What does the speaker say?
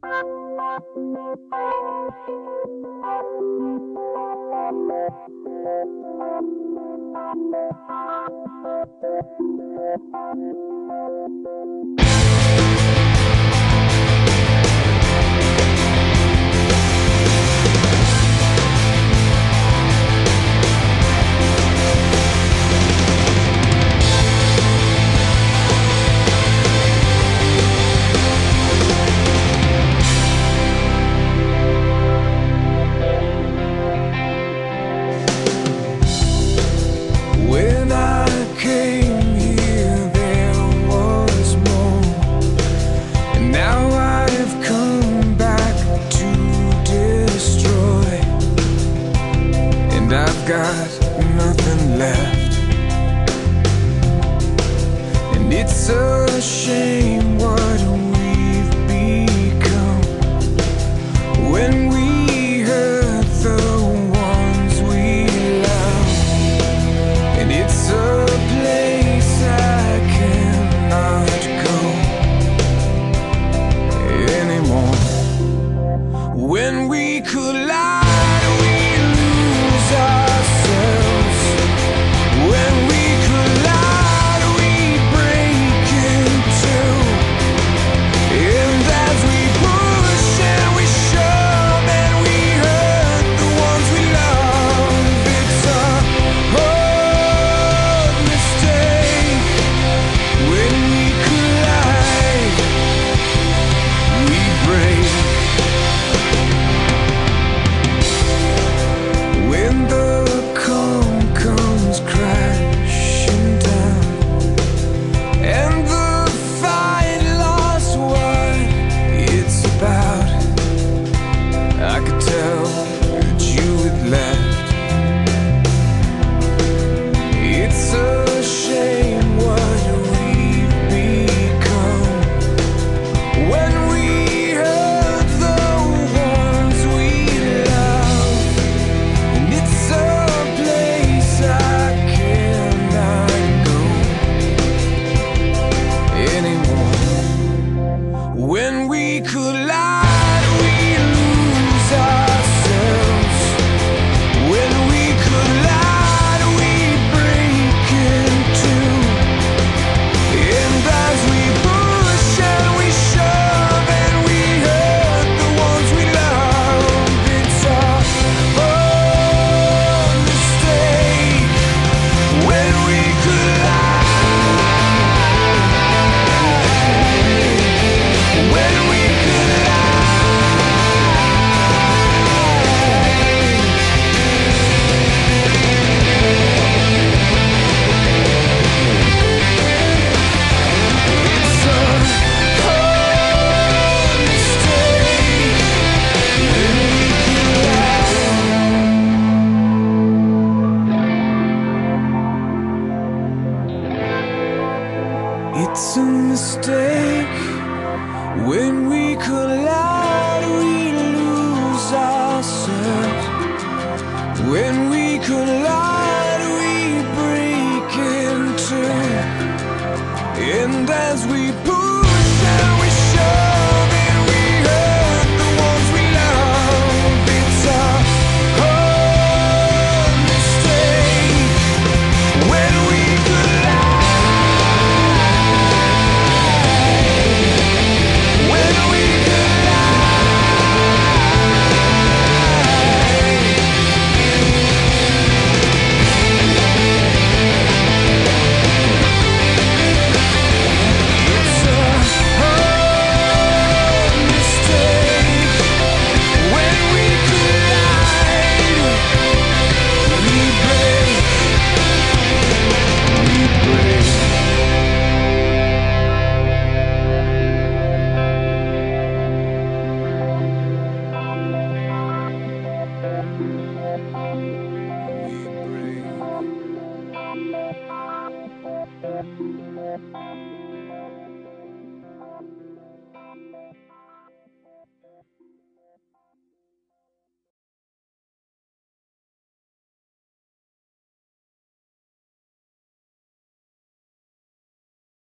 When I came here, there was more, and now I've come back to destroy, and I've got nothing left. And it's a shame what we've become when we hurt the ones we love. And it's a place I cannot go anymore. When we collide, we lose ourselves. When we collide, we break in two. And as we push and we shove and we hurt the ones we love, it's a hard mistake. When we collide, we break. When the calm comes crashing down and the fight lost what it's about, I could tell that you had left. It's a shame what we've become when we hurt the ones we love. And it's a place I cannot go anymore. When we collide, we lose ourselves. When we collide, we break in two. And as we push and we shove and we hurt the ones we love, it's a hard mistake. When we collide, when we it's a hard mistake. When we collide, it's a mistake. When we collide, we lose ourselves. When we collide.